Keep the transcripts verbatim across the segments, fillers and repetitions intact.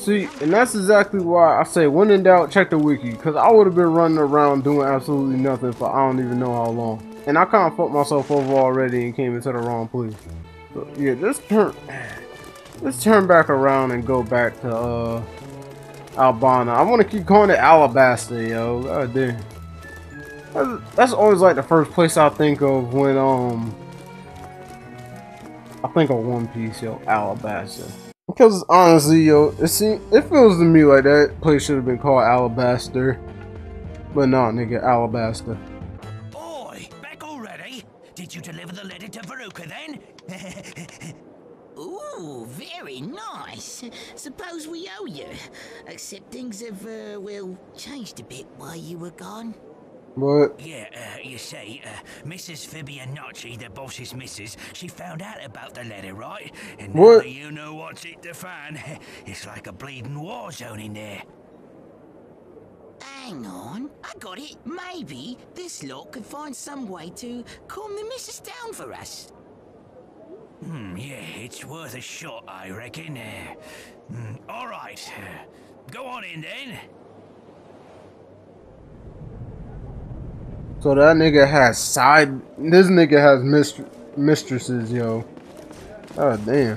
See, and that's exactly why I say when in doubt, check the wiki. Because I would have been running around doing absolutely nothing for I don't even know how long. And I kind of fucked myself over already and came into the wrong place. So, yeah, just turn, let's turn back around and go back to uh, Albana. I want to keep calling it Alabaster, yo. God damn. That's, that's always like the first place I think of when um, I think of One Piece, yo. Alabaster. Because honestly, yo, it seems, it feels to me like that place should have been called Alabaster, but no, nigga, Alabaster. Oi, back already? Did you deliver the letter to Veruca then? Ooh, very nice. Suppose we owe you, except things have uh, well changed a bit while you were gone. What? Yeah, uh, you see, uh, Missus Fibonacci, the boss's missus, she found out about the letter, right? And now What? that you know what's it to find, it's like a bleeding war zone in there. Hang on, I got it. Maybe this lot could find some way to calm the missus down for us. Hmm, yeah, it's worth a shot, I reckon. Uh, mm, all right, uh, go on in then. So that nigga has side. This nigga has mist mistresses, yo. Oh damn.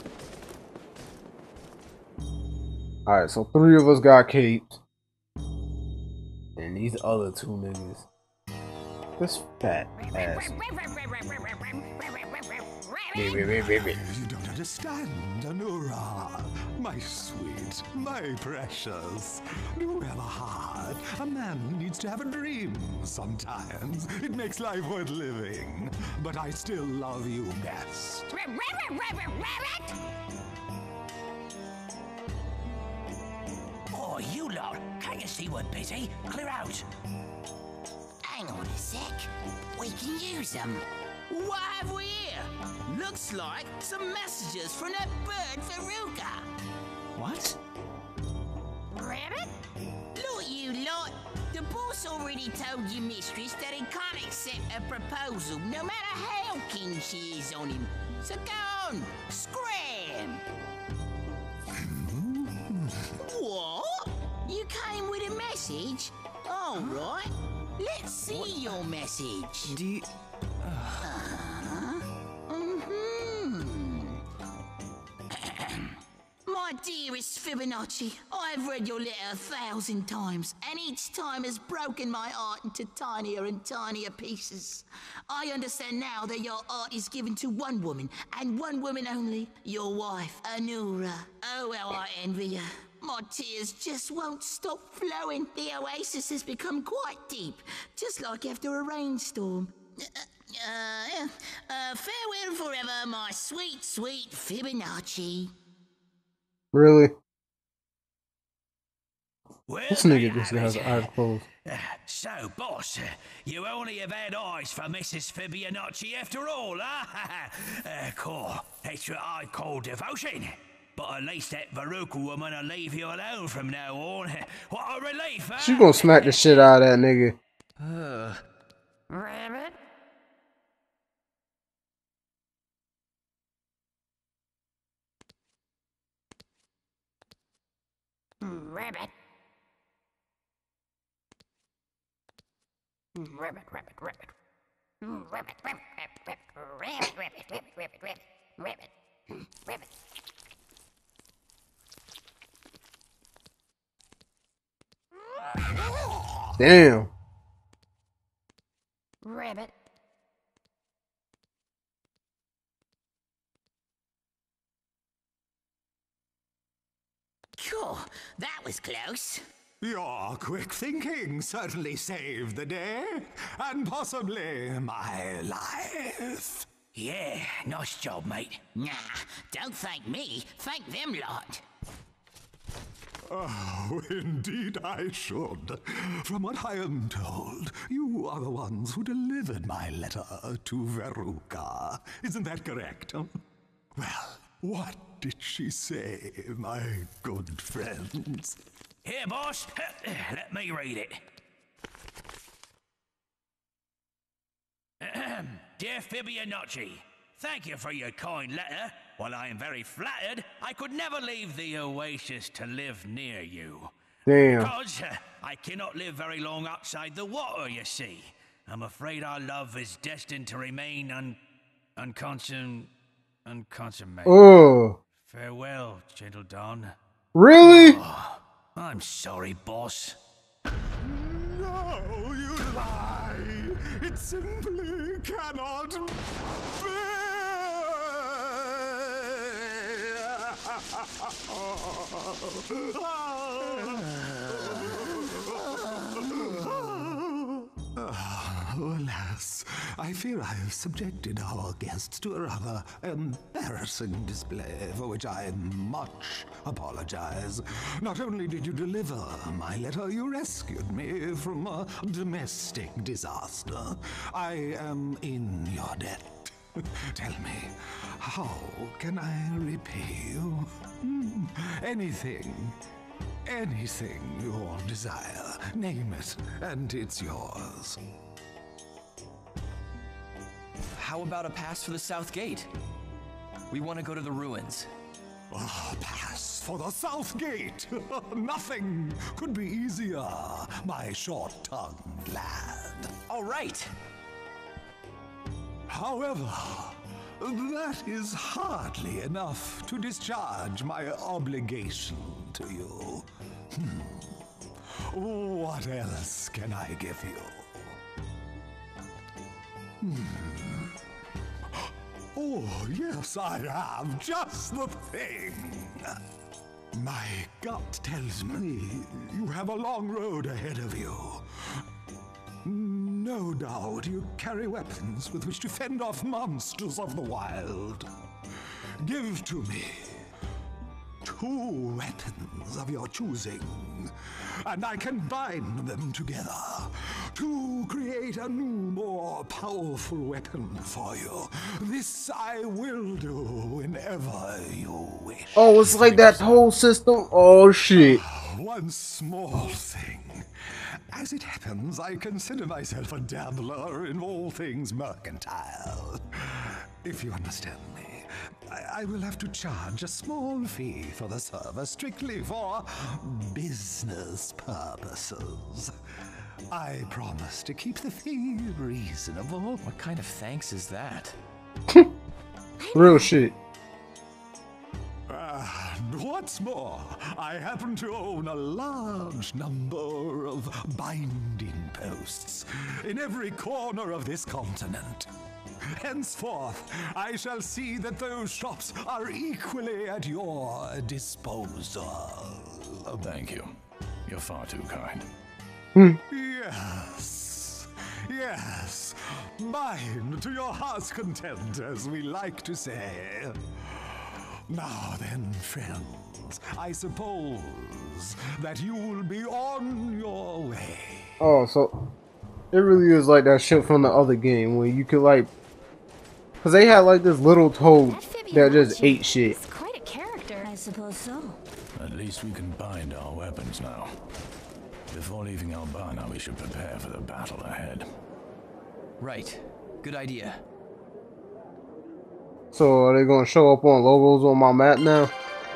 All right, so three of us got caped, and these other two niggas. This fat ass. You don't understand, Anura. My sweet, my precious. You have a heart. A man needs to have a dream sometimes. It makes life worth living. But I still love you best. Oh, you lot, can't you see we're busy? Clear out. Hang on a sec. We can use them. What have we here? Looks like some messages from that bird Veruca. What? Rabbit? Look, you lot. The boss already told your mistress that he can't accept a proposal no matter how keen she is on him. So go on, scram! What? You came with a message? All right. Let's see your message. Do you... Uh, mm-hmm. My dearest Fibonacci, I've read your letter a thousand times, and each time has broken my heart into tinier and tinier pieces. I understand now that your heart is given to one woman, and one woman only, your wife, Anura. Oh, how I envy you. My tears just won't stop flowing. The oasis has become quite deep, just like after a rainstorm. Uh, uh, uh, farewell forever, my sweet, sweet Fibonacci. Really? Well, This there nigga you just have has it. eyes closed. Uh, so, boss, uh, you only have had eyes for Missus Fibonacci after all, huh? uh, cool. That's what I call devotion. But at least that Veruca woman will leave you alone from now on. What a relief, huh? She gonna smack the shit out of that nigga. Uh, Rabbit? Rabbit. Rabbit, rabbit, rabbit. Rabbit, rabbit, rabbit, rabbit, rabbit, rabbit, rabbit, rabbit, rabbit, rabbit. Damn. Rabbit. Cool, that was close. Your quick thinking certainly saved the day, and possibly my life. yeah, nice job, mate. Nah, don't thank me, thank them lot. Oh, indeed I should. From what I am told, you are the ones who delivered my letter to Veruca. Isn't that correct? Huh? Well, what did she say, my good friends? Here, boss, let me read it. Ahem. Dear Fibonacci, thank you for your kind letter. while I am very flattered, I could never leave the oasis to live near you. Damn. Because uh, I cannot live very long outside the water, you see. I'm afraid our love is destined to remain un... unconsum... unconsummated. Oh. Farewell, gentle Don. Really? Oh, I'm sorry, boss. No, you lie! It simply cannot be! Alas, I fear I have subjected our guests to a rather embarrassing display, for which I much apologize. Not only did you deliver my letter, you rescued me from a domestic disaster. I am in your debt. Tell me, how can I repay you? Hmm, anything. Anything you desire. Name it, and it's yours. How about a pass for the South Gate? We want to go to the ruins. Ah, pass for the South Gate! Nothing could be easier, my short-tongued lad. All right. However, that is hardly enough to discharge my obligation to you. Hmm. What else can I give you? Hmm. Oh, yes, I have just the thing. My gut tells me you have a long road ahead of you. No doubt you carry weapons with which to fend off monsters of the wild. Give to me two weapons of your choosing, and I can bind them together to create a new, more powerful weapon for you. This I will do whenever you wish. Oh, it's like that whole system? Oh, shit. One small thing. As it happens, I consider myself a dabbler in all things mercantile. If you understand me, I, I will have to charge a small fee for the service strictly for business purposes. I promise to keep the fee reasonable. What kind of thanks is that? Real shit. And what's more, I happen to own a large number of binding posts in every corner of this continent. Henceforth, I shall see that those shops are equally at your disposal. Oh, thank you. You're far too kind. Yes, yes, bind to your heart's content, as we like to say. Now then, friends, I suppose that you will be on your way. Oh, so it really is like that shit from the other game where you could like, cause they had like this little toad that just ate shit. It's quite a character, I suppose so. At least we can bind our weapons now. Before leaving Albana, we should prepare for the battle ahead. Right. Good idea. So are they gonna show up on logos on my map now?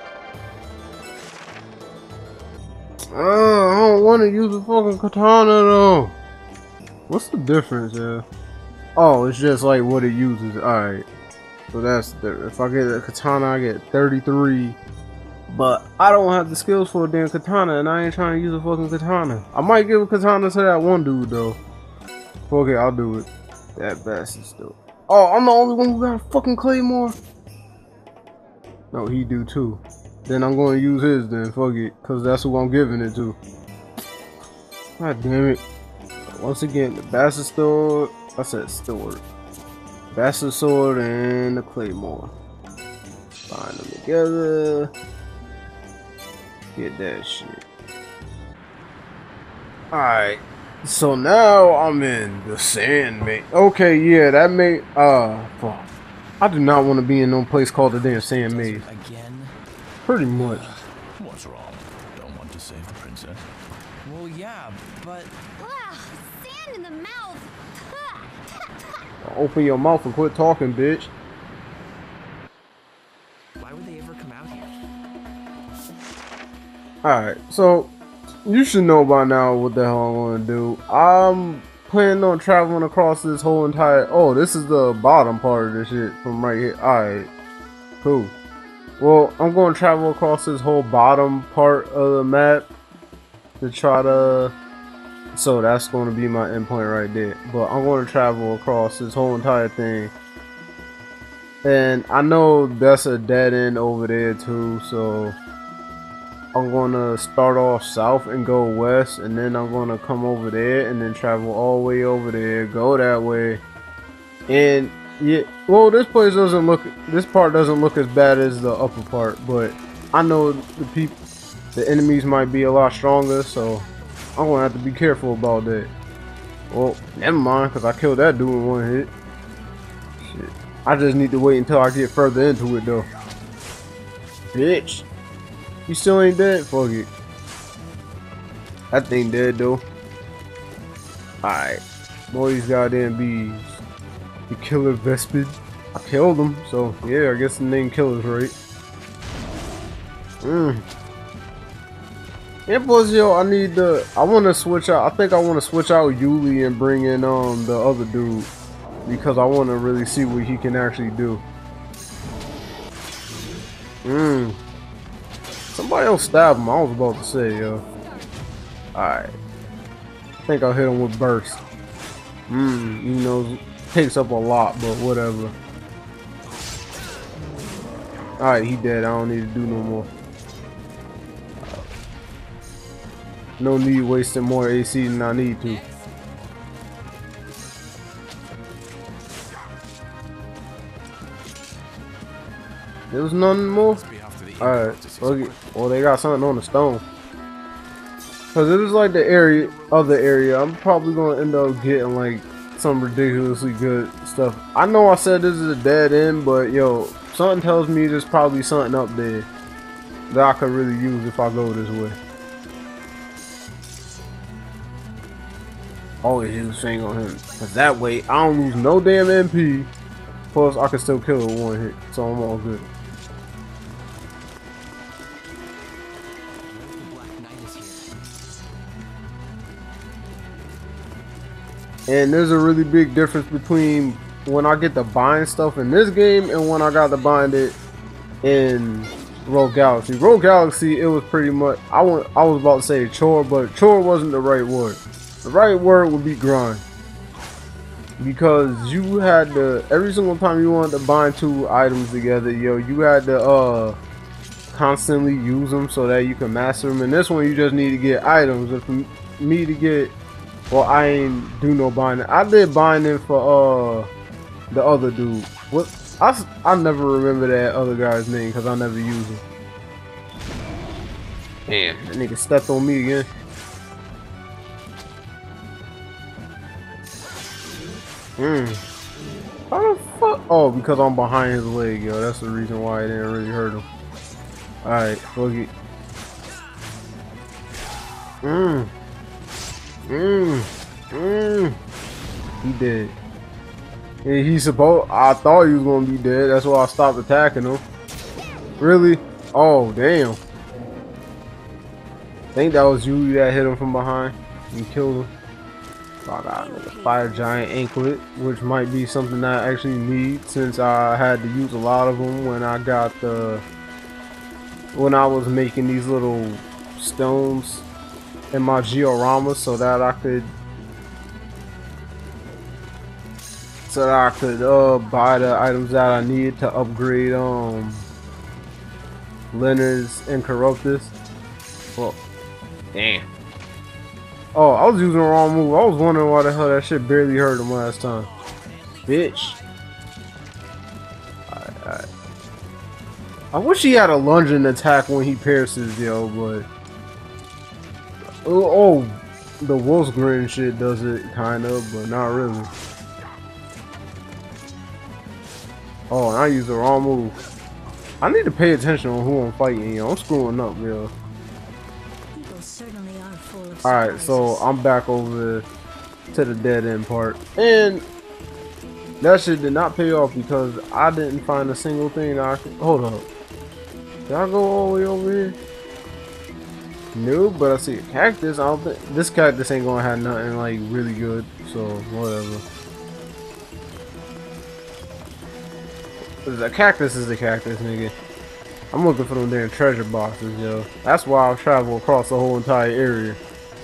Uh, I don't want to use a fucking katana though. What's the difference, yeah? Oh, it's just like what it uses. Alright. So that's the, if I get a katana, I get thirty-three. But I don't have the skills for a damn katana, and I ain't trying to use a fucking katana. I might give a katana to that one dude though. Okay, I'll do it. That bastard still. Oh, I'm the only one who got a fucking claymore. No, he do too. Then I'm going to use his then. Fuck it, cause that's who I'm giving it to. God damn it. Once again, the bastard sword. I said sword. Bastard sword and the claymore. Bind them together. Get that shit. Alright. So now I'm in the sand maze. Okay, yeah, that may uh fuck. I do not want to be in no place called the damn sand maze. Again? Pretty much. What's wrong? Don't want to save the princess? Well, yeah, but... Ugh, sand in the mouth. Open your mouth and quit talking, bitch. Alright, so you should know by now what the hell I want to do. I'm planning on traveling across this whole entire... Oh, this is the bottom part of this shit from right here. Alright, cool. Well, I'm going to travel across this whole bottom part of the map to try to... So that's going to be my endpoint right there. But I'm going to travel across this whole entire thing. And I know that's a dead end over there too, so... I'm gonna start off south and go west, and then I'm gonna come over there and then travel all the way over there, go that way. And yeah, well, this place doesn't look, this part doesn't look as bad as the upper part, but I know the people, the enemies might be a lot stronger, so I'm gonna have to be careful about that. Well, never mind, because I killed that dude in one hit. Shit. I just need to wait until I get further into it though. Bitch. You still ain't dead? Fuck it. That thing dead though. Alright. More these goddamn bees. The killer Vespid. I killed him, so yeah, I guess the name killer's right. Mm. And plus, yo, I need to. I want to switch out. I think I want to switch out Yuli and bring in um the other dude because I want to really see what he can actually do. Hmm. Somebody else stabbed him. I was about to say, yo. Alright. I think I'll hit him with burst. Hmm. You know, takes up a lot, but whatever. Alright, he dead. I don't need to do no more. No need wasting more A C than I need to. There was nothing more? Alright, okay. Well, they got something on the stone. Because it is like the area, other area, I'm probably going to end up getting like some ridiculously good stuff. I know I said this is a dead end, but yo, something tells me there's probably something up there that I could really use if I go this way. Always use thing on him. Because that way, I don't lose no damn M P. Plus, I can still kill with one hit. So I'm all good. And there's a really big difference between when I get to bind stuff in this game and when I got to bind it in Rogue Galaxy. Rogue Galaxy, it was pretty much, I, want, I was about to say chore, but chore wasn't the right word. The right word would be grind. Because you had to, every single time you wanted to bind two items together, yo, you had to uh, constantly use them so that you can master them. And this one, you just need to get items. And for me to get, well, I ain't do no binding. I did binding for uh the other dude. What? I, I never remember that other guy's name because I never used him. Damn, that nigga stepped on me again. Hmm. How the fuck? Oh, because I'm behind his leg, yo. That's the reason why I didn't really hurt him. Alright, fuck it. Mmm. Mmm. Mmm. He dead. And he's supposed. I thought he was gonna be dead. That's why I stopped attacking him. Really? Oh, damn. I think that was you that hit him from behind and killed him. So I got a fire giant anklet, which might be something that I actually need since I had to use a lot of them when I got the. When I was making these little stones in my Georama so that I could so that I could uh buy the items that I needed to upgrade um Leonard's and Corruptus. Well, damn. Oh, I was using the wrong move. I was wondering why the hell that shit barely hurt him last time. Bitch. Alright, alright. I wish he had a lunging attack when he pierces, yo, but Oh, oh, the Wolf's Grin shit does it, kind of, but not really. Oh, and I used the wrong move. I need to pay attention on who I'm fighting, yo. I'm screwing up, yo. Alright, so I'm back over to the dead end part. And that shit did not pay off because I didn't find a single thing that I could. Hold up. Did I go all the way over here? No, but I see a cactus. I don't think this cactus ain't gonna have nothing like really good. So whatever. A cactus is a cactus, nigga. I'm looking for them damn treasure boxes, yo. That's why I've traveled across the whole entire area.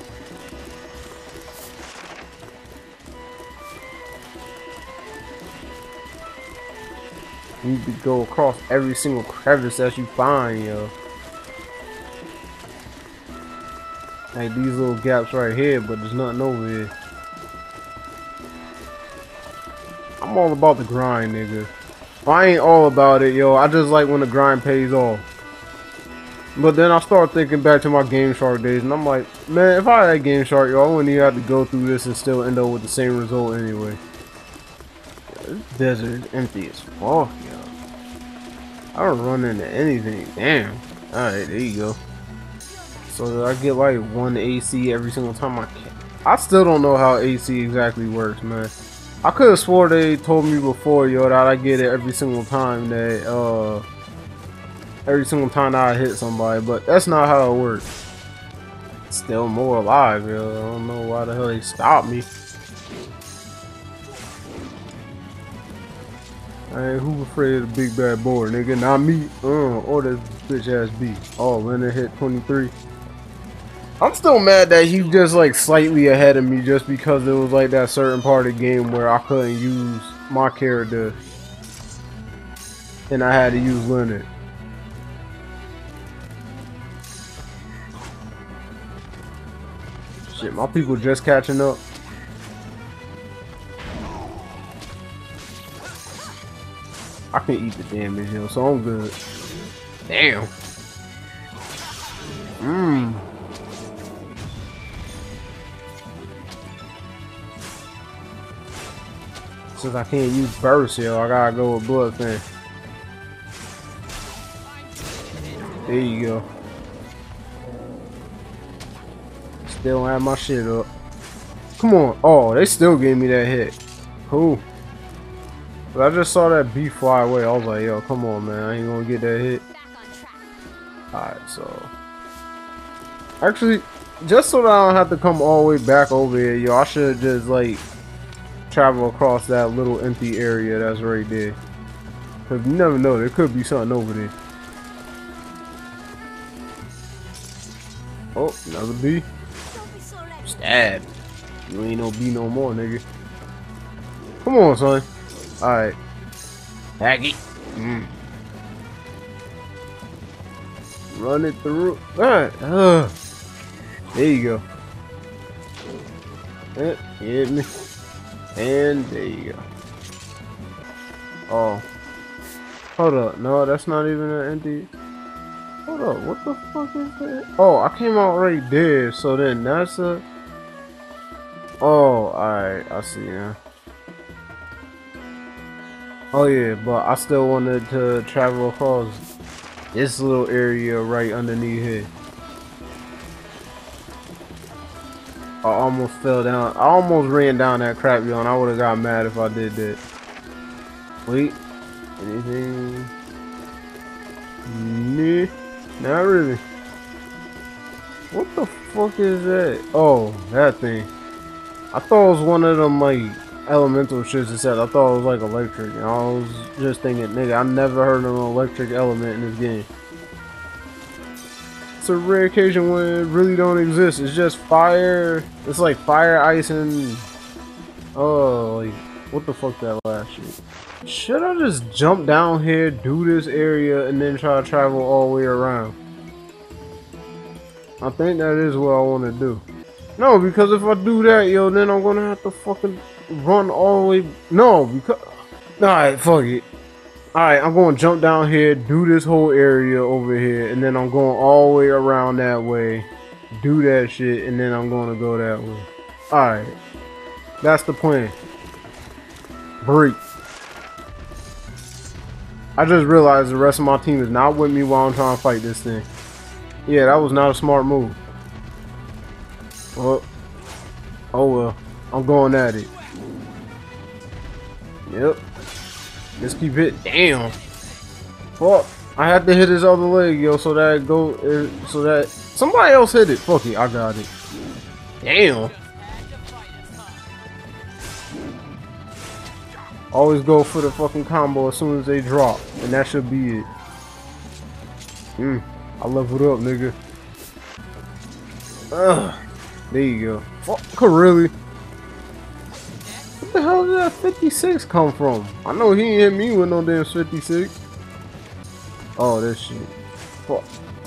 You need to go across every single crevice that you find, yo. Like these little gaps right here, but there's nothing over here. I'm all about the grind, nigga. I ain't all about it, yo. I just like when the grind pays off. But then I start thinking back to my Game Shark days, and I'm like, man, if I had Game Shark, yo, I wouldn't even have to go through this and still end up with the same result anyway. Yo, this desert is empty as fuck, yo. I don't run into anything. Damn. Alright, there you go. So did I get like one A C every single time I can? I still don't know how A C exactly works, man. I could have swore they told me before, yo, that I get it every single time that, uh, every single time that I hit somebody, but that's not how it works. Still more alive, yo. I don't know why the hell they stopped me. Hey, who afraid of the big bad boy, nigga? Not me, uh, or this bitch ass B. Oh, when it hit twenty-three. I'm still mad that he just like slightly ahead of me just because it was like that certain part of the game where I couldn't use my character and I had to use Leonard. Shit, my people just catching up. I can eat the damage, yo, so I'm good. Damn. Mmm. Since I can't use burst, yo, I gotta go with blood fan. There you go. Still don't have my shit up. Come on. Oh, they still gave me that hit. Cool. But I just saw that bee fly away. I was like, yo, come on, man. I ain't gonna get that hit. Alright, so. Actually, just so that I don't have to come all the way back over here, yo, I should just, like, travel across that little empty area that's right there. Because you never know. There could be something over there. Oh, another bee. Stab. You ain't no bee no more, nigga. Come on, son. Alright. Hacky. Mm. Run it through. Alright. Uh. There you go. Eh, hit me. And there you go. Oh. Hold up. No, that's not even an empty. Hold up. What the fuck is that? Oh, I came out right there. So then that's a. Oh, alright. I see now. Oh yeah, but I still wanted to travel across this little area right underneath here. I almost fell down. I almost ran down that crap, yo, and I would have got mad if I did that. Wait. Anything? Nah, not really. What the fuck is that? Oh, that thing. I thought it was one of them, like, elemental shits it said. I thought it was like electric. And I was just thinking, nigga, I never heard of an electric element in this game. It's a rare occasion when it really don't exist. It's just fire. It's like fire, ice, and oh, like what the fuck that last shit? Should I just jump down here, do this area, and then try to travel all the way around? I think that is what I want to do. No, because if I do that, yo, then I'm gonna have to fucking run all the way. No, because. Alright, fuck it. Alright, I'm gonna jump down here, do this whole area over here, and then I'm going all the way around that way, do that shit, and then I'm gonna go that way. Alright. That's the plan. Break. I just realized the rest of my team is not with me while I'm trying to fight this thing. Yeah, that was not a smart move. Well, oh well. I'm going at it. Yep. Just keep it. Damn. Fuck. I had to hit his other leg, yo, so that go, uh, so that somebody else hit it. Fuck it, I got it. Damn. Always go for the fucking combo as soon as they drop, and that should be it. Hmm. I leveled up, nigga. Ugh. There you go. Fuck, really? What the hell did that fifty-six come from? I know he ain't hit me with no damn fifty-six. Oh, this shit. Fuck.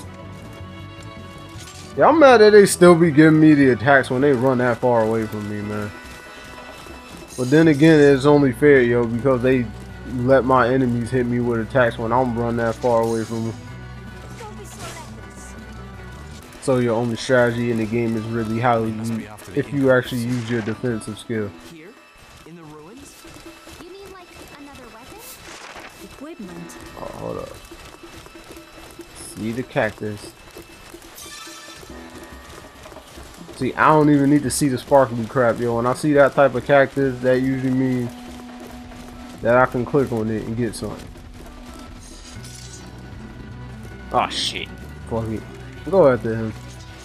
Yeah, I'm mad that they still be giving me the attacks when they run that far away from me, man. But then again, it's only fair, yo, because they let my enemies hit me with attacks when I'm running that far away from them. So your only strategy in the game is really how you, if you actually use your defensive skill. Here, in the ruins. You need like another weapon? Equipment. Oh, hold up. See the cactus. See, I don't even need to see the sparkly crap, yo. When I see that type of cactus, that usually means that I can click on it and get something. Oh shit. Fuck it. Go after him.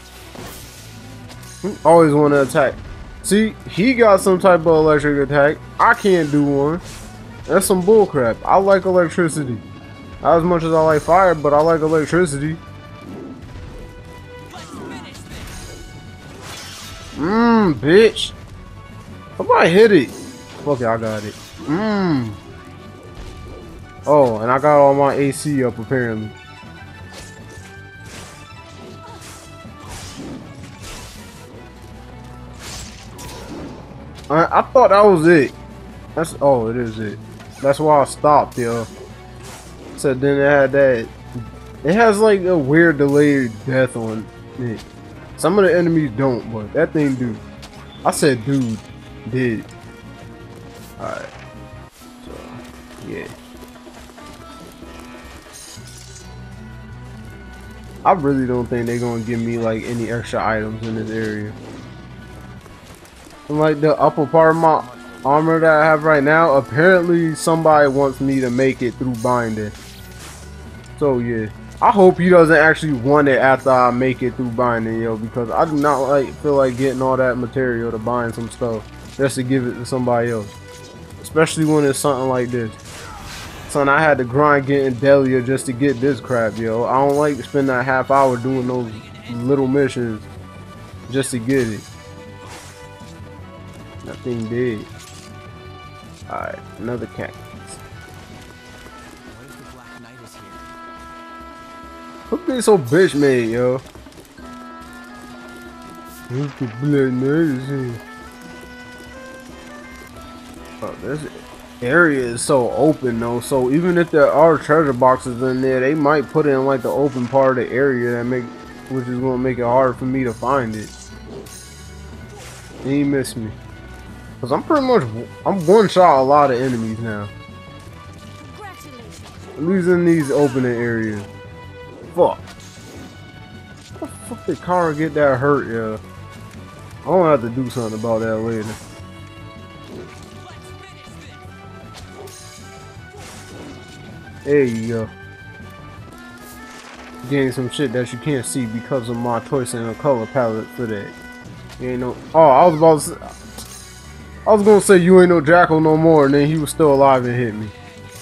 Always want to attack. See, he got some type of electric attack. I can't do one. That's some bullcrap. I like electricity. Not as much as I like fire, but I like electricity. Mmm, bitch. Somebody hit it. Fuck it, I got it. Mmm. Oh, and I got all my A C up apparently. I, I thought that was it. That's oh, it is it. That's why I stopped, yo. So then it had that. It has like a weird delayed death on it. Some of the enemies don't, but that thing do. I said dude did. Alright. So yeah. I really don't think they're gonna give me like any extra items in this area. And like the upper part of my armor that I have right now, apparently somebody wants me to make it through binding. So yeah. I hope he doesn't actually want it after I make it through binding, yo, because I do not like feel like getting all that material to bind some stuff just to give it to somebody else. Especially when it's something like this. Son, I had to grind getting Delia just to get this crap, yo. I don't like to spend that half hour doing those little missions just to get it. That thing did. Alright, another cactus. Who be so bitch made, yo? Who's the Black Knight is here? Oh, this area is so open though, so even if there are treasure boxes in there, they might put it in like the open part of the area that make, which is gonna make it hard for me to find it. And he missed me. Cause I'm pretty much, I'm one shot a lot of enemies now. At least in these opening areas. Fuck. How the fuck did Kara get that hurt, yeah? I don't have to do something about that later. There you go. Getting some shit that you can't see because of my choice in a color palette for that. You ain't no. Oh, I was about to say, I was gonna say you ain't no Jackal no more, and then he was still alive and hit me.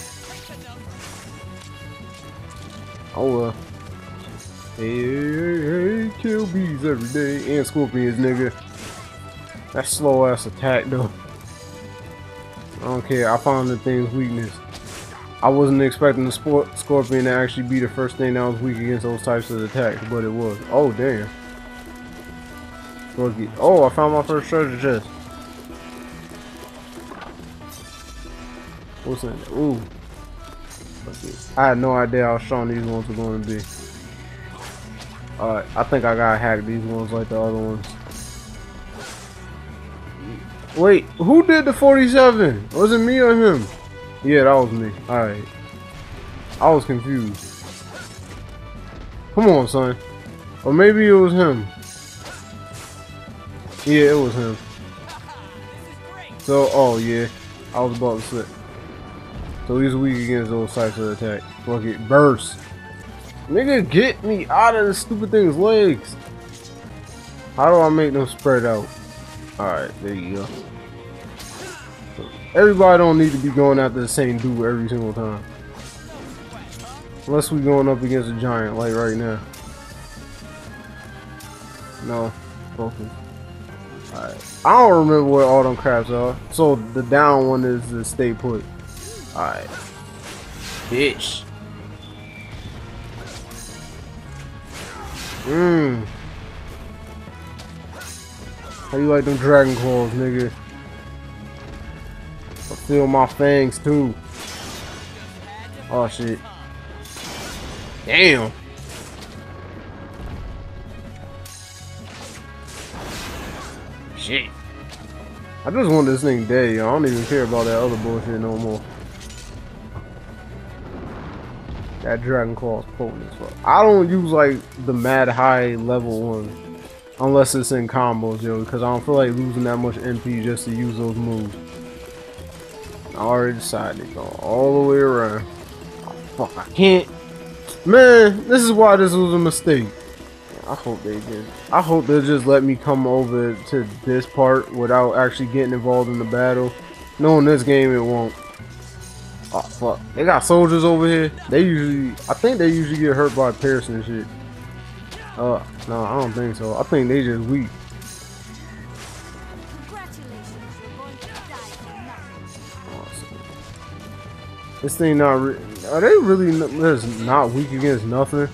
Oh well. Hey, hey, hey, kill bees every day and scorpions, nigga. That slow ass attack though. I don't care. I found the thing's weakness. I wasn't expecting the sport scorpion to actually be the first thing that was weak against those types of attacks, but it was. Oh damn. Fuck it. Oh, I found my first treasure chest. What's in there? Ooh. Fuck it. I had no idea how strong these ones were going to be. Alright, I think I gotta hack these ones like the other ones. Wait, who did the forty-seven? Was it me or him? Yeah, that was me. Alright. I was confused. Come on, son. Or maybe it was him. Yeah, it was him. So, oh yeah. I was about to say. So he's weak against those types of attack. Fuck it. Burst. Nigga, get me out of this stupid thing's legs. How do I make them spread out? Alright, there you go. Everybody don't need to be going after the same dude every single time. Unless we going up against a giant, like right now. No, focus. Alright. I don't remember what all them craps are. So the down one is the stay put. Alright. Bitch. Mmm. How you like them dragon claws, nigga? I feel my fangs too. Oh shit. Damn. Shit. I just want this thing dead, yo. I don't even care about that other bullshit no more. That dragon claw is potent as fuck. I don't use like the mad high level one unless it's in combos, yo, because I don't feel like losing that much M P just to use those moves. I already decided to go all the way around. Oh, fuck, I can't. Man, this is why this was a mistake. I hope they did. I hope they'll just let me come over to this part without actually getting involved in the battle. No, in this game it won't. Oh fuck, they got soldiers over here. They usually, I think they usually get hurt by Pierce and shit. Uh, no, I don't think so. I think they just weak. This thing not re are they really not weak against nothing?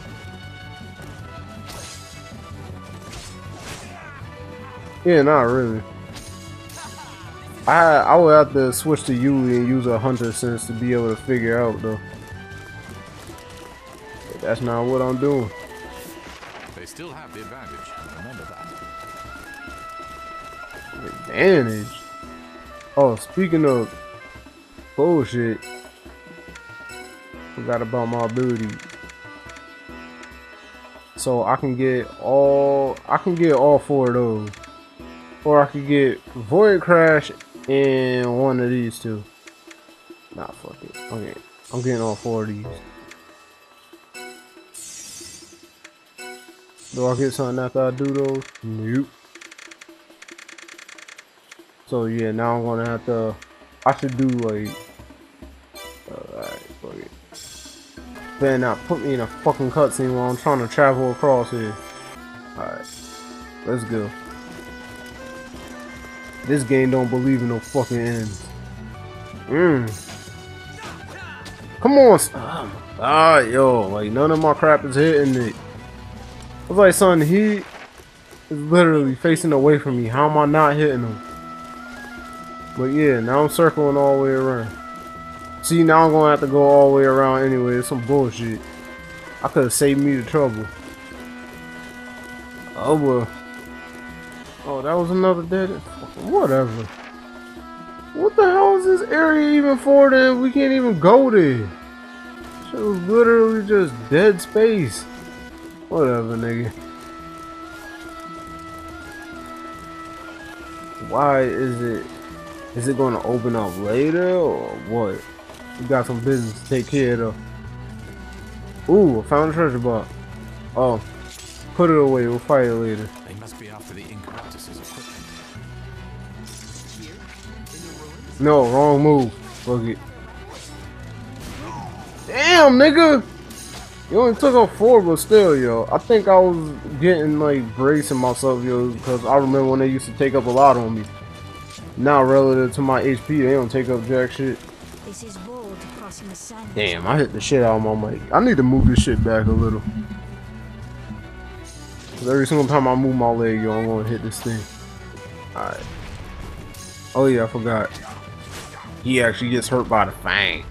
Yeah, not really. I I would have to switch to Yuli and use a hunter sense to be able to figure out though. But that's not what I'm doing. They still have the advantage. Remember that. Advantage. Oh, speaking of bullshit, forgot about my ability. So I can get all I can get all four of those. Or I could get Void Crash and one of these two. Nah, fuck it. Okay, I'm getting all four of these. Do I get something after I do those? Nope. So yeah, now I'm gonna have to. I should do like. Alright, fuck it. Better not put me in a fucking cutscene while I'm trying to travel across here. Alright, let's go. This game don't believe in no fucking ends. Mmm. Come on. Ah, yo, like none of my crap is hitting it. I was like, son, he is literally facing away from me. How am I not hitting him? But yeah, now I'm circling all the way around. See, now I'm gonna have to go all the way around anyway. It's some bullshit. I could have saved me the trouble. Oh well. Oh, that was another dead. Whatever. What the hell is this area even for then? We can't even go there. Shit was literally just dead space. Whatever, nigga. Why is it? Is it going to open up later or what? We got some business to take care of. Ooh, I found a treasure box. Oh, put it away. We'll fight it later. They must be after the Inquisitor's equipment. No, wrong move. Fuck it. Damn, nigga! You only took off four, but still, yo. I think I was getting, like, bracing myself, yo, because I remember when they used to take up a lot on me. Now, relative to my H P, they don't take up jack shit. This is Ward crossing the sand. Damn, I hit the shit out of my mic. I need to move this shit back a little. Because every single time I move my leg, yo, I'm going to hit this thing. Alright. Oh, yeah, I forgot. He actually gets hurt by the fang.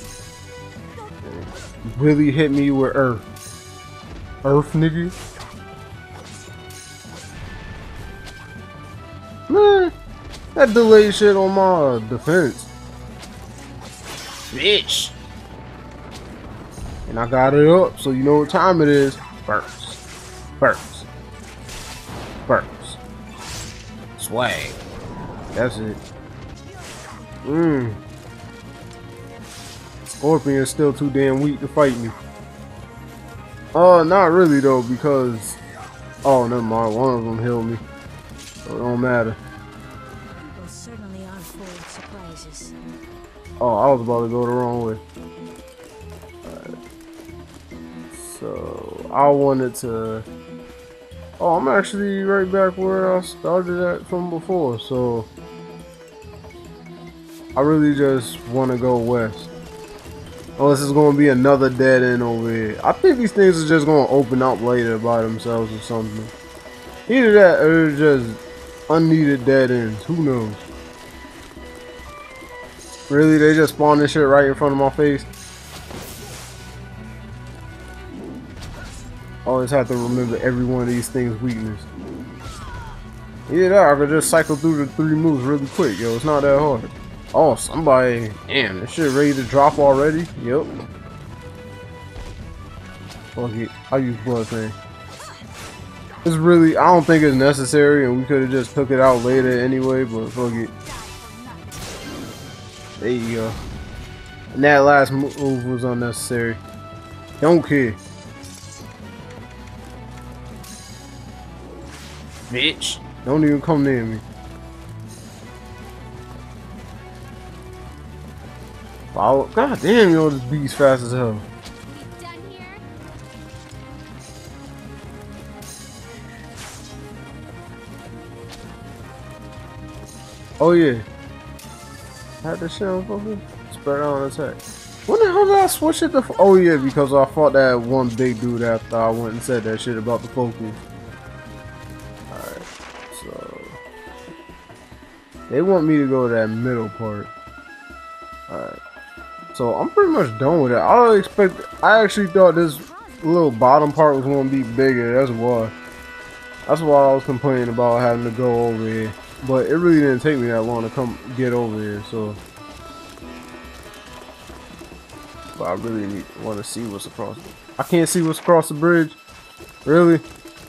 Really hit me with earth. Earth, nigga. Man, that delayed shit on my defense. Bitch. And I got it up, so you know what time it is. Burst. Burst. Burst. Swag. That's it. Mmm. Scorpion is still too damn weak to fight me. Uh, not really though, because oh, never mind. One of them healed me, so it don't matter. People certainly are full of surprises. Oh, I was about to go the wrong way. Alright. So I wanted to. Oh, I'm actually right back where I started at from before. So I really just want to go west. Unless it's going to be another dead end over here. I think these things are just going to open up later by themselves or something. Either that or just unneeded dead ends. Who knows? Really? They just spawned this shit right in front of my face? Always have to remember every one of these things' weakness. Either that or I could just cycle through the three moves really quick, yo. It's not that hard. Oh, somebody. Damn, this shit ready to drop already? Yep. Fuck it. I use blood thing. It's really, I don't think it's necessary, and we could have just took it out later anyway, but fuck it. There you go. And that last move was unnecessary. Don't care. Bitch. Don't even come near me. Follow. God damn, yo, this beat's fast as hell. We done here? Oh yeah. Had this shit on focus? Spread out and attack. When the hell did I switch it to? Oh yeah, because I fought that one big dude after I went and said that shit about the focus. Alright, so they want me to go to that middle part. Alright. So I'm pretty much done with it. I don't expect. I actually thought this little bottom part was going to be bigger. That's why. That's why I was complaining about having to go over here. But it really didn't take me that long to come get over here. So, but I really need want to see what's across. I can't see what's across the bridge. Really?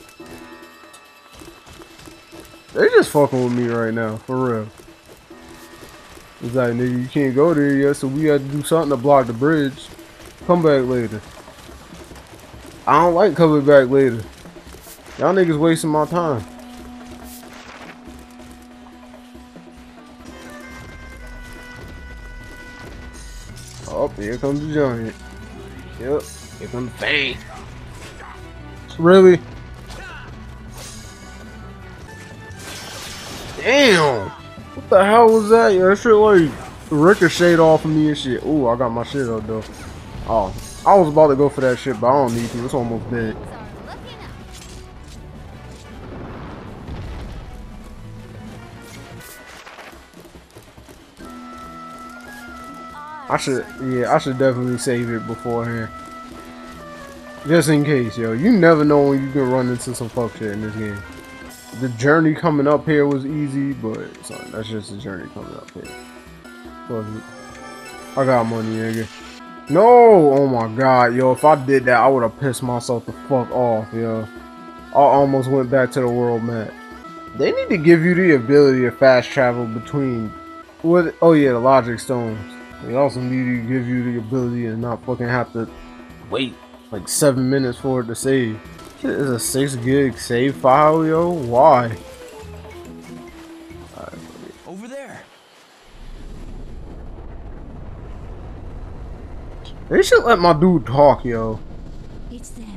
They just fucking with me right now, for real. It's like, nigga, you can't go there yet, so we had to do something to block the bridge. Come back later. I don't like coming back later. Y'all niggas wasting my time. Oh, here comes the giant. Yep, here comes the Fang. Really? Damn! What the hell was that? Yeah, that shit like ricocheted off of me and shit. Ooh, I got my shit up though. Oh, I was about to go for that shit, but I don't need to. It's almost dead. I should, yeah, I should definitely save it beforehand. Just in case, yo. You never know when you can run into some fuck shit in this game. The journey coming up here was easy, but sorry, that's just the journey coming up here. Fuck it. I got money, nigga. No! Oh my god, yo. If I did that, I would have pissed myself the fuck off, yo. I almost went back to the world map. They need to give you the ability to fast travel between... What? Oh yeah, the logic stones. They also need to give you the ability to not fucking have to wait like seven minutes for it to save. Shit is a six gig save file, yo. Why? Right, over there. They should let my dude talk, yo. It's them.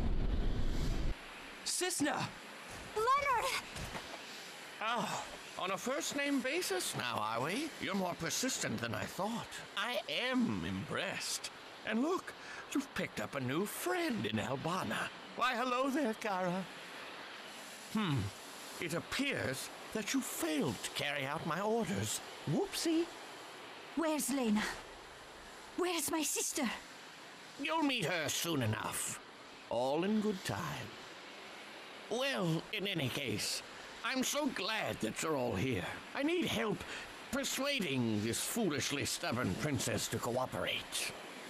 Cisna! Leonard! Oh, on a first-name basis now, are we? You're more persistent than I thought. I am impressed. And look, you've picked up a new friend in Albana. Why, hello there, Kara. Hmm. It appears that you failed to carry out my orders. Whoopsie. Where's Lena? Where's my sister? You'll meet her soon enough. All in good time. Well, in any case, I'm so glad that you're all here. I need help persuading this foolishly stubborn princess to cooperate.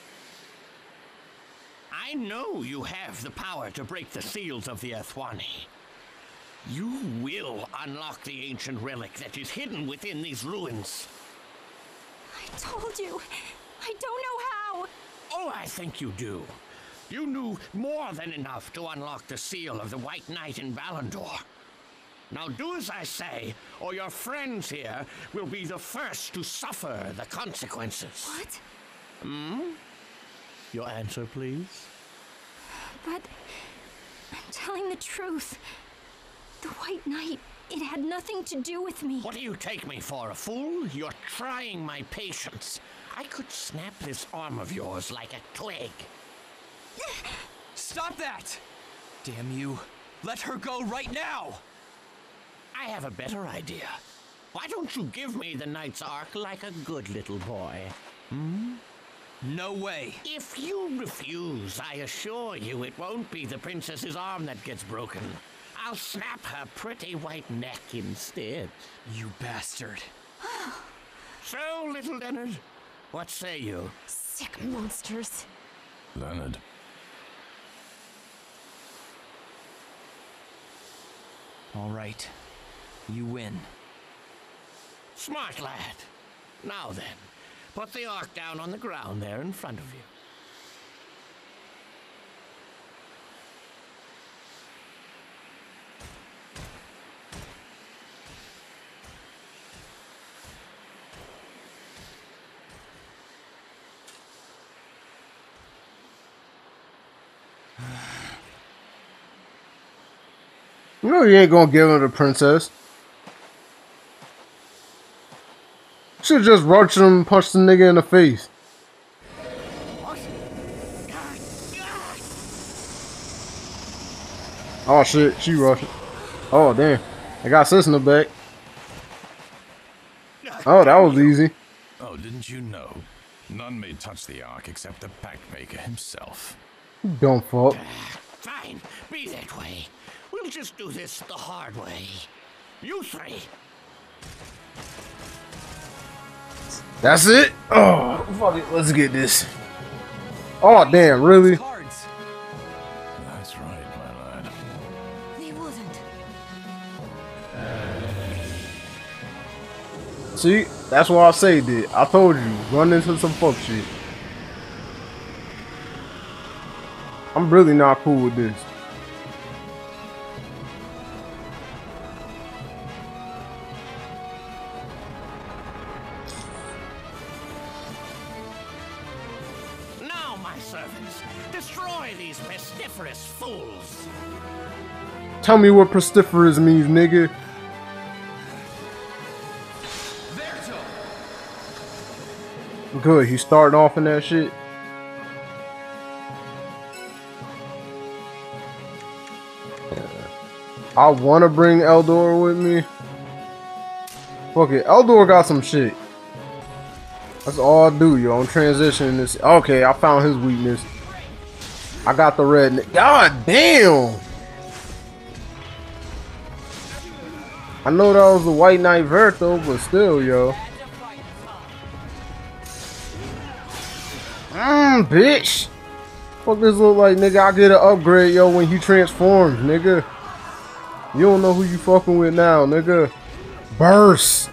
I know you have the power to break the seals of the Ethwani. You will unlock the ancient relic that is hidden within these ruins. I told you. I don't know how. Oh, I think you do. You knew more than enough to unlock the seal of the White Knight in Valandor. Now do as I say, or your friends here will be the first to suffer the consequences. What? Hmm? Your answer, please? But I'm telling the truth. The White Knight, it had nothing to do with me. What do you take me for, a fool? You're trying my patience. I could snap this arm of yours like a twig. Stop that! Damn you. Let her go right now! I have a better idea. Why don't you give me the Knight's Ark like a good little boy? Hmm? No way. If you refuse, I assure you it won't be the princess's arm that gets broken. I'll snap her pretty white neck instead. You bastard. So, little Leonard, what say you? Sick monsters. Leonard. All right. You win. Smart lad. Now then, put the Ark down on the ground there in front of you. You know you ain't gonna give him the princess. Should just rush him and punch the nigga in the face. Oh shit, she rushed it. Oh damn. I got sis in the back. Oh, that was easy. Oh, didn't you know? None may touch the Ark except the Pact-Maker himself. You dumb fuck. Fine, be that way. We'll just do this the hard way. You three. That's it? Oh, fuck it. Let's get this. Oh, damn, really? Cards. That's right, my lad. They wouldn't. See? That's what I say, did. I told you. Run into some fuck shit. I'm really not cool with this. Now, my servants, destroy these pestiferous fools. Tell me what pestiferous means, nigga. Good, he's starting off in that shit. I want to bring Eldor with me. Fuck it, Eldor got some shit. That's all I do, yo. I'm transitioning this. Okay, I found his weakness. I got the red. God damn! I know that was the White Knight Verto, but still, yo. Mmm, bitch. Fuck this look like, nigga. I get an upgrade, yo, when he transforms, nigga. You don't know who you fucking with now, nigga. Burst.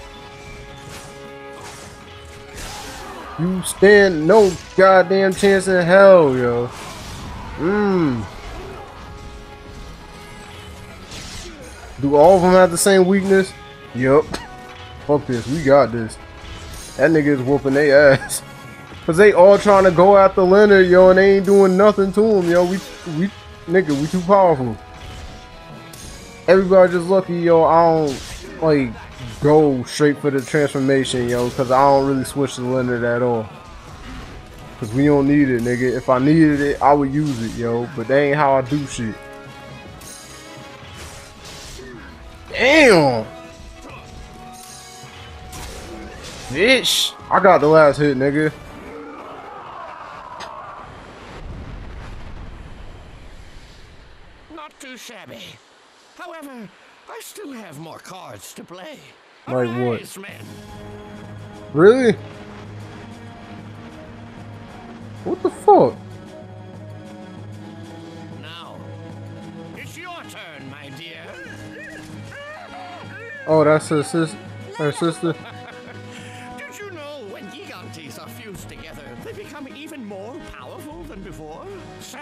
You stand no goddamn chance in hell, yo. Mmm. Do all of them have the same weakness? Yup. Fuck this. We got this. That nigga is whooping their ass. Cause they all trying to go after Leonard, yo, and they ain't doing nothing to him, yo. We, we, nigga, we too powerful. Everybody just lucky, yo. I don't like go straight for the transformation, yo, cause I don't really switch to Leonard at all. Cause we don't need it, nigga. If I needed it, I would use it, yo. But that ain't how I do shit. Damn, bitch! I got the last hit, nigga. Not too shabby. However, I still have more cards to play. Like what? Arise, men. Really? What the fuck? Now, it's your turn, my dear. Oh, that's her sister. Her sister. Did you know when gigantes are fused together, they become even more powerful than before?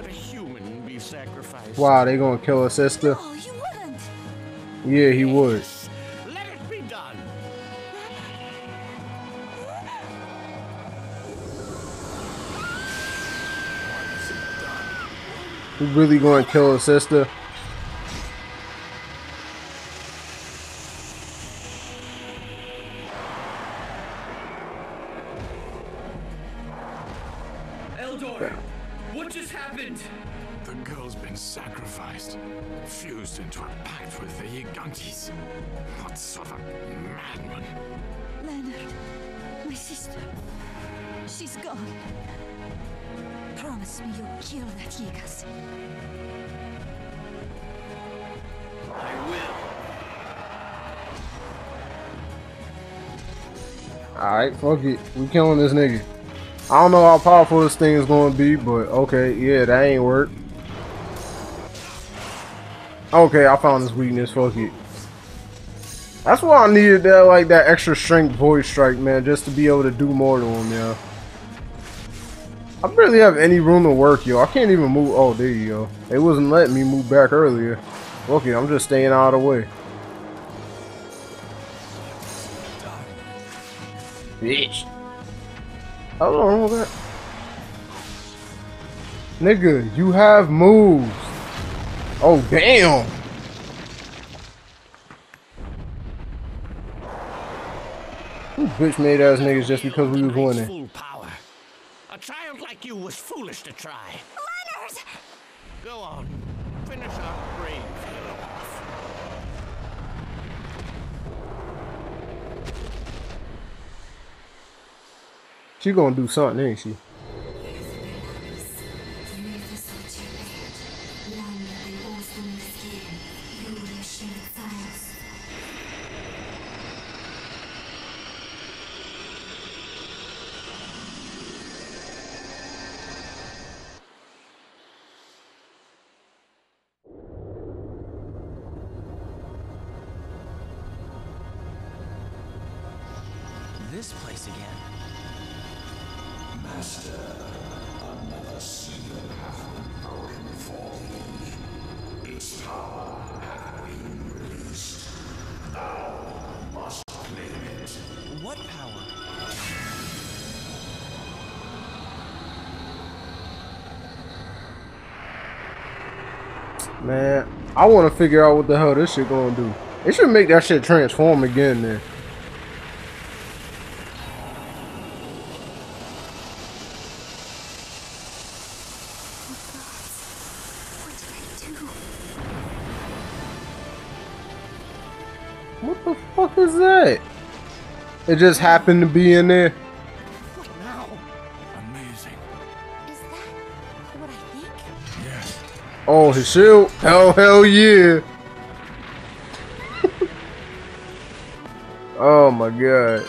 let a human be sacrificed. Wow, they gonna kill her sister? Oh, you wouldn't. Yeah, he would. Let it be done. He really gonna kill her sister? Eldor, what just happened? The girl's been sacrificed, fused into a pact with the Gigantes. What sort of madman? Leonard, my sister. She's gone. Promise me you'll kill that Gigas. I will. Alright, fuck it. We killing this nigga. I don't know how powerful this thing is gonna be, but okay, yeah, that ain't work. Okay, I found his weakness, fuck it. That's why I needed that, like, that extra strength voice strike, man, just to be able to do more to him, yo. I barely have any room to work, yo. I can't even move. Oh, there you go. It wasn't letting me move back earlier. Fuck it, I'm just staying out of the way. Bitch. Hold on, hold on. Nigga, you have moves. Oh, damn. You bitch made ass niggas just because we was winning. Full power. A child like you was foolish to try. Leonard! Go on. Finish our brave hero off. She gonna do something, ain't she? This place again. Master, another single hath been broken for thee. Its power hath been released. Thou must claim it. What power? Man, I want to figure out what the hell this shit gonna do. They should make that shit transform again, then. What the fuck is that? It just happened to be in there. What now? Amazing. Is that what I think? Yes. Oh, his shield. Hell, hell yeah. Oh my god.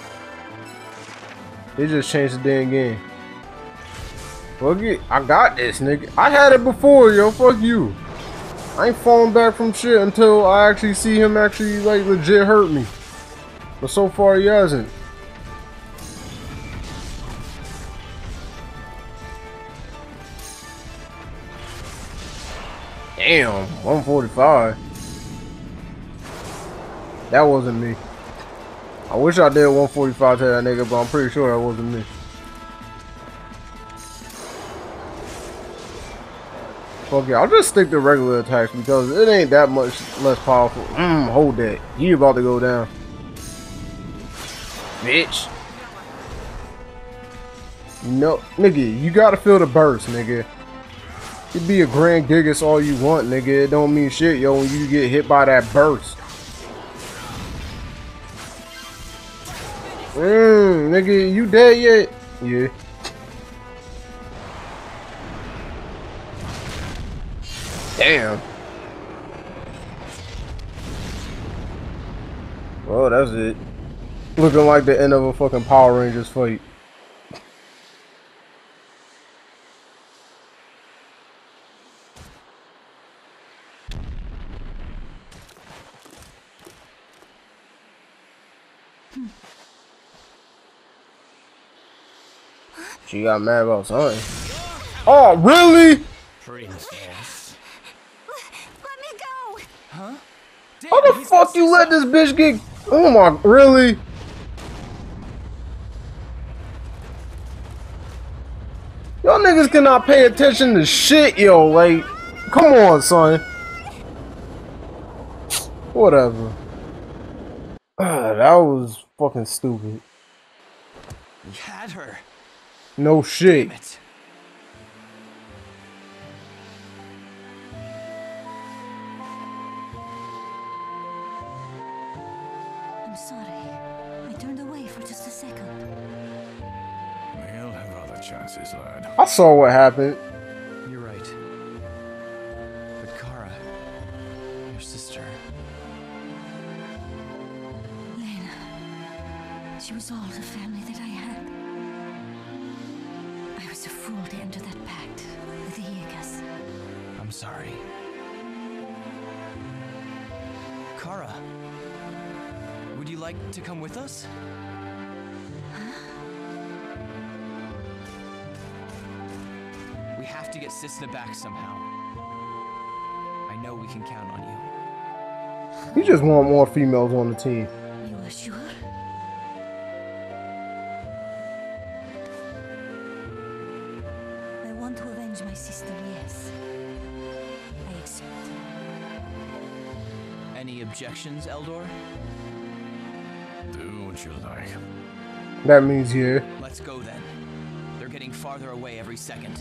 They just changed the damn game. Fuck it. I got this, nigga. I had it before, yo. Fuck you. I ain't falling back from shit until I actually see him actually, like, legit hurt me. But so far, he hasn't. Damn, one forty-five. That wasn't me. I wish I did one forty-five to that nigga, but I'm pretty sure that wasn't me. Fuck yeah, I'll just stick to regular attacks because it ain't that much less powerful. Mmm, hold that. He about to go down. Bitch. No, nigga, you gotta feel the burst, nigga. You be a Grand Gigas all you want, nigga. It don't mean shit, yo, when you get hit by that burst. Mmm, nigga, you dead yet? Yeah. Damn. Well, that's it. Looking like the end of a fucking Power Rangers fight. She got mad about something. Oh, really? princess. Let me go! Huh? Damn, How the he's fuck you let this bitch get? Oh my, really? Y'all niggas cannot pay attention to shit, yo. Like, come on, son. Whatever. Ah, that was fucking stupid. We had her. No shit. Damn it. I'm sorry. I turned away for just a second. We'll have other chances, lad. I saw what happened. You're right. But Kara, your sister. Lena. She was all the family that I had. I was a fool to enter that pact with the Iegas. I'm sorry. Kara, would you like to come with us? We have to get Cisna back somehow. I know we can count on you. You just want more females on the team. You are sure? I want to avenge my sister, yes. I accept. Any objections, Eldor? Do what you like. That means here. Let's go then. They're getting farther away every second.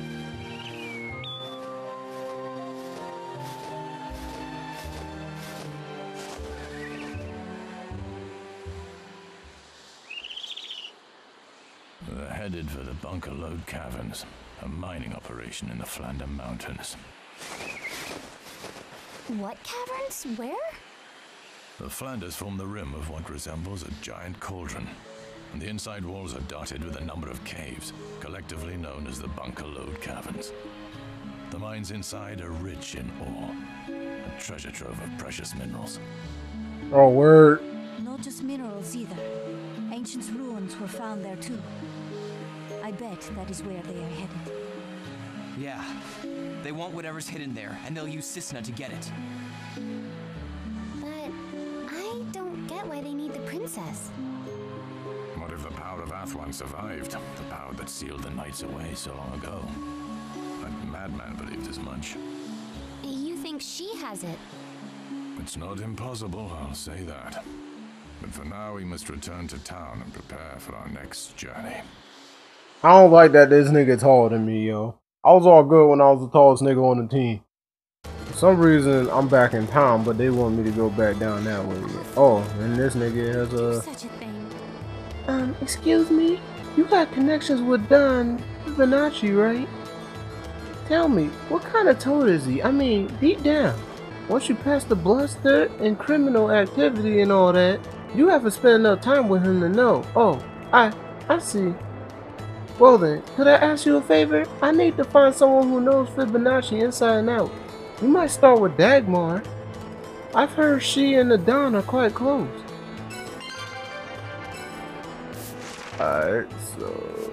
They're headed for the Bunker Lode Caverns, a mining operation in the Flander Mountains. What caverns? Where? The Flanders form the rim of what resembles a giant cauldron, and the inside walls are dotted with a number of caves, collectively known as the Bunker Lode Caverns. The mines inside are rich in ore, a treasure trove of precious minerals. Oh, word. Not just minerals either. Ancient ruins were found there too. I bet that is where they are headed. Yeah. They want whatever's hidden there, and they'll use Cisna to get it. But I don't get why they need the princess. What if the power of Athwan survived? The power that sealed the Knights away so long ago. A madman believed as much. You think she has it? It's not impossible, I'll say that. But for now, we must return to town and prepare for our next journey. I don't like that this nigga taller than me, yo. I was all good when I was the tallest nigga on the team. For some reason, I'm back in town, but they want me to go back down that way. Oh, and this nigga has a... Such a thing. Um, excuse me? You got connections with Don Fibonacci, right? Tell me, what kind of toad is he? I mean, deep down. Once you pass the bluster and criminal activity and all that, you have to spend enough time with him to know. Oh, I, I see. Well then, could I ask you a favor? I need to find someone who knows Fibonacci inside and out. You might start with Dagmar. I've heard she and the Don are quite close. Alright, so...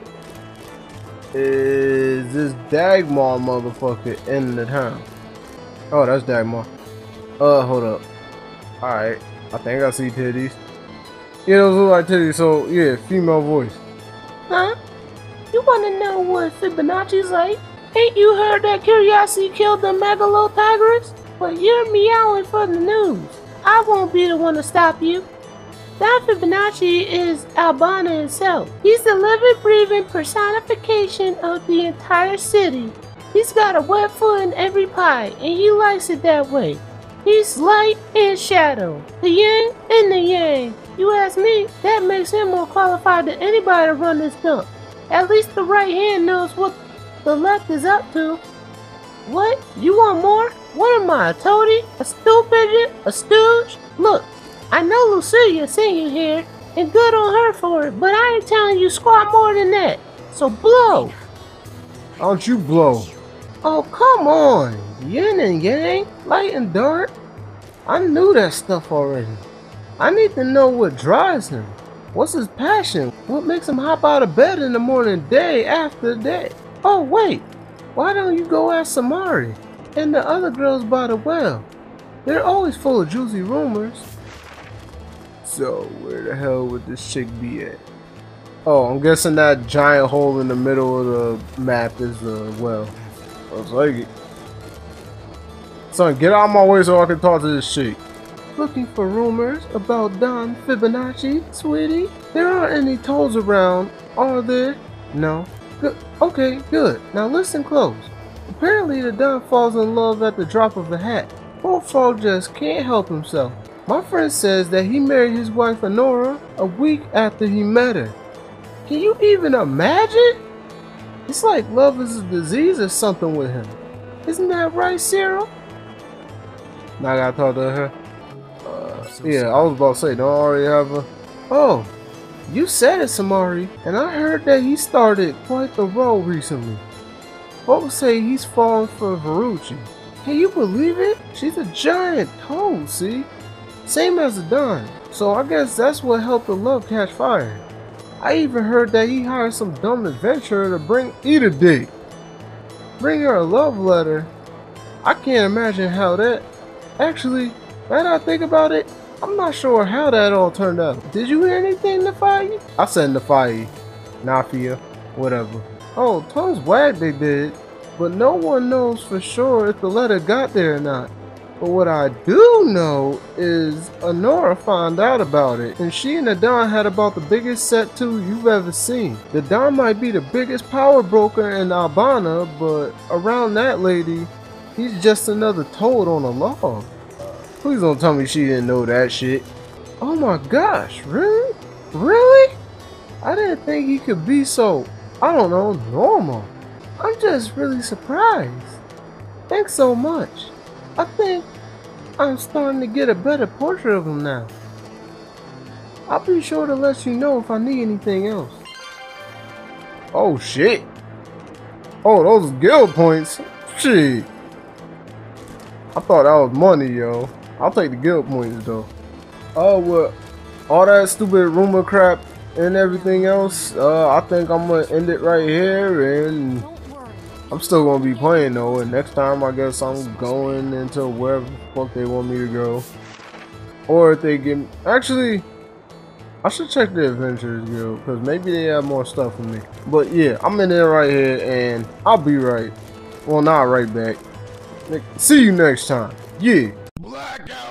Is this Dagmar motherfucker in the town? Oh, that's Dagmar. Uh, hold up. Alright, I think I see titties. Yeah, those look like titties, so yeah, female voice. Huh? You wanna know what Fibonacci's like? Ain't you heard that Curiosity killed the Megalotigrus? But you're meowing for the news. I won't be the one to stop you. That Fibonacci is Albana itself. He's the living, breathing personification of the entire city. He's got a wet foot in every pie, and he likes it that way. He's light and shadow, the yin and the yang. You ask me, that makes him more qualified than anybody to run this dump. At least the right hand knows what the left is up to. What? You want more? What am I, a toady? A stool pigeon? A stooge? Look, I know Lucilia sent you here, and good on her for it, but I ain't telling you squat more than that. So blow. Why don't you blow? Oh, come on. Yin and yang, light and dark. I knew that stuff already. I need to know what drives him. What's his passion? What makes him hop out of bed in the morning day after day? Oh, wait. Why don't you go ask Samari and the other girls by the well? They're always full of juicy rumors. So, where the hell would this chick be at? Oh, I'm guessing that giant hole in the middle of the map is the well. Looks like it. Son, get out of my way so I can talk to this chick. Looking for rumors about Don Fibonacci, sweetie? There aren't any toads around, are there? No. Good. Okay, good. Now listen close. Apparently the Don falls in love at the drop of a hat. Poor Frog just can't help himself. My friend says that he married his wife Honora a week after he met her. Can you even imagine? It's like love is a disease or something with him. Isn't that right, Cyril? Now I gotta talk to her. Uh, so yeah, sorry. I was about to say, don't I already have her? Oh, you said it, Samari, and I heard that he started quite the role recently. Folks say he's fallen for Verrucci. Can you believe it? She's a giant toad, see? Same as the Don, so I guess that's what helped the love catch fire. I even heard that he hired some dumb adventurer to bring eat a dick. Bring her a love letter. I can't imagine how that... Actually, now that I think about it, I'm not sure how that all turned out. Did you hear anything, Nafai? I said Nafai. Nafia. Whatever. Oh, tongues wagged they did, but no one knows for sure if the letter got there or not. But what I do know is Honora found out about it, and she and the Don had about the biggest set two you've ever seen. The Don might be the biggest power broker in Albana, but around that lady, he's just another toad on a log. Please don't tell me she didn't know that shit. Oh my gosh, really? Really? I didn't think he could be so, I don't know, normal. I'm just really surprised. Thanks so much. I think I'm starting to get a better portrait of him now. I'll be sure to let you know if I need anything else. Oh shit. Oh, those guild points. Shit. I thought that was money, yo. I'll take the guild points though. Oh well, all that stupid rumor crap and everything else, uh, I think I'm gonna end it right here, and I'm still gonna be playing though, and next time I guess I'm going into wherever the fuck they want me to go. Or if they give me, actually, I should check the Adventurers Guild, because maybe they have more stuff for me. But yeah, I'm in there right here, and I'll be right, well not right back. See you next time. Yeah. Blackout!